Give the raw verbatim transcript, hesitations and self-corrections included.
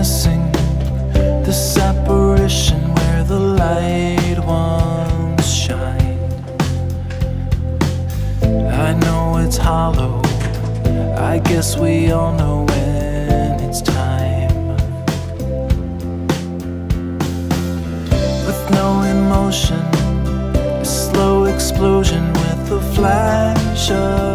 missing this apparition where the light once shined. I know it's hollow, I guess we all know when it's time. With no emotion, a slow explosion with a flash of